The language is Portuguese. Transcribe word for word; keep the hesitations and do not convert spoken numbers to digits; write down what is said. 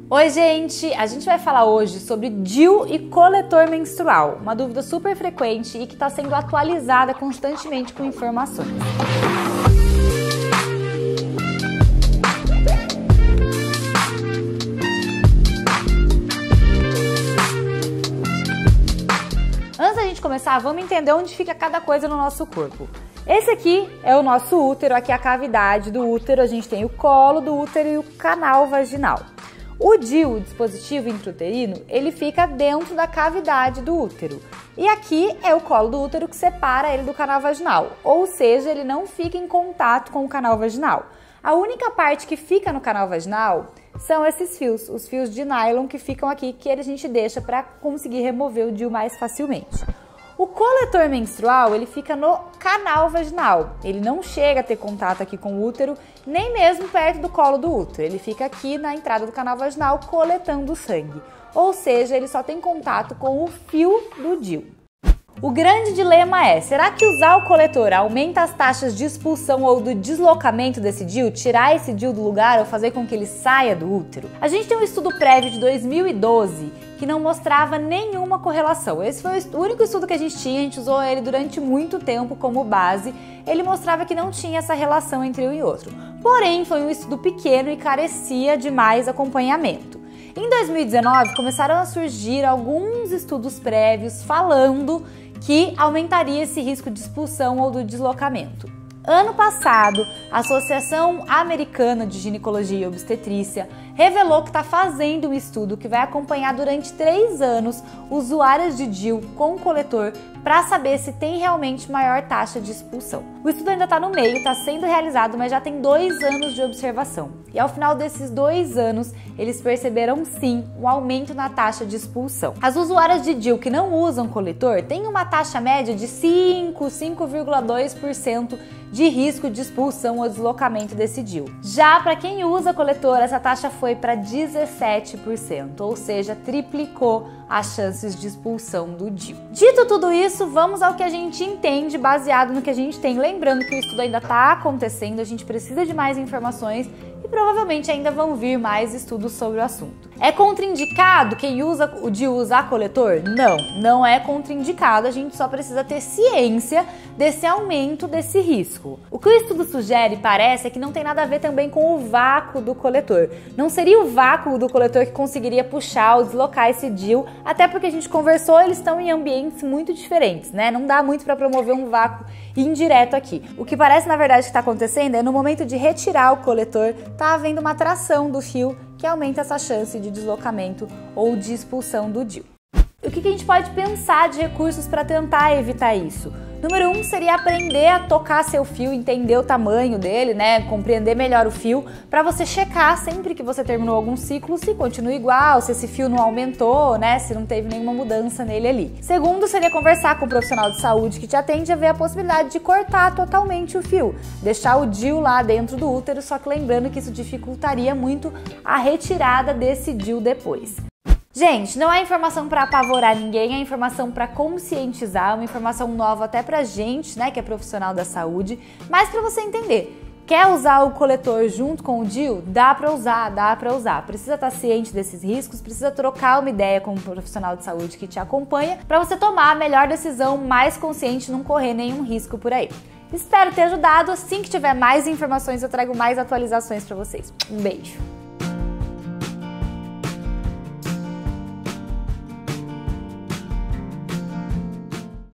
Oi gente, a gente vai falar hoje sobre D I U e coletor menstrual, uma dúvida super frequente e que está sendo atualizada constantemente com informações. Antes da gente começar, vamos entender onde fica cada coisa no nosso corpo. Esse aqui é o nosso útero, aqui é a cavidade do útero, a gente tem o colo do útero e o canal vaginal. O D I U, o dispositivo intrauterino, ele fica dentro da cavidade do útero. E aqui é o colo do útero que separa ele do canal vaginal, ou seja, ele não fica em contato com o canal vaginal. A única parte que fica no canal vaginal são esses fios, os fios de nylon que ficam aqui, que a gente deixa para conseguir remover o D I U mais facilmente. O coletor menstrual, ele fica no canal vaginal, ele não chega a ter contato aqui com o útero, nem mesmo perto do colo do útero, ele fica aqui na entrada do canal vaginal coletando o sangue, ou seja, ele só tem contato com o fio do D I U. O grande dilema é, será que usar o coletor aumenta as taxas de expulsão ou do deslocamento desse D I U, tirar esse D I U do lugar ou fazer com que ele saia do útero? A gente tem um estudo prévio de dois mil e doze que não mostrava nenhuma correlação. Esse foi o único estudo que a gente tinha, a gente usou ele durante muito tempo como base. Ele mostrava que não tinha essa relação entre um e outro. Porém, foi um estudo pequeno e carecia de mais acompanhamento. Em dois mil e dezenove, começaram a surgir alguns estudos prévios falando que aumentaria esse risco de expulsão ou do deslocamento. Ano passado, a Associação Americana de Ginecologia e Obstetrícia revelou que está fazendo um estudo que vai acompanhar durante três anos usuárias de D I U com coletor para saber se tem realmente maior taxa de expulsão. O estudo ainda está no meio, está sendo realizado, mas já tem dois anos de observação. E ao final desses dois anos, eles perceberam sim um aumento na taxa de expulsão. As usuárias de D I U que não usam coletor têm uma taxa média de cinco, cinco vírgula dois por cento de risco de expulsão ou deslocamento desse D I U. Já para quem usa coletor, essa taxa foi para dezessete por cento, ou seja, triplicou as chances de expulsão do D I U. Dito tudo isso, vamos ao que a gente entende baseado no que a gente tem. Lembrando que o estudo ainda está acontecendo, a gente precisa de mais informações e provavelmente ainda vão vir mais estudos sobre o assunto. É contraindicado quem usa o D I U usar coletor? Não, não é contraindicado, a gente só precisa ter ciência desse aumento desse risco. O que o estudo sugere, parece, é que não tem nada a ver também com o vácuo do coletor. Não seria o vácuo do coletor que conseguiria puxar ou deslocar esse D I U, até porque a gente conversou, eles estão em ambientes muito diferentes, né? Não dá muito para promover um vácuo indireto aqui. O que parece, na verdade, que está acontecendo é no momento de retirar o coletor, tá havendo uma tração do fio que aumenta essa chance de deslocamento ou de expulsão do D I U. O que a gente pode pensar de recursos para tentar evitar isso? Número um seria aprender a tocar seu fio, entender o tamanho dele, né? Compreender melhor o fio, para você checar sempre que você terminou algum ciclo se continua igual, se esse fio não aumentou, né? Se não teve nenhuma mudança nele ali. Segundo seria conversar com o profissional de saúde que te atende a ver a possibilidade de cortar totalmente o fio, deixar o D I U lá dentro do útero, só que lembrando que isso dificultaria muito a retirada desse D I U depois. Gente, não é informação para apavorar ninguém, é informação para conscientizar, uma informação nova até pra gente, né, que é profissional da saúde, mas para você entender. Quer usar o coletor junto com o D I U? Dá para usar, dá para usar. Precisa estar ciente desses riscos, precisa trocar uma ideia com um profissional de saúde que te acompanha para você tomar a melhor decisão, mais consciente, não correr nenhum risco por aí. Espero ter ajudado. Assim que tiver mais informações, eu trago mais atualizações para vocês. Um beijo!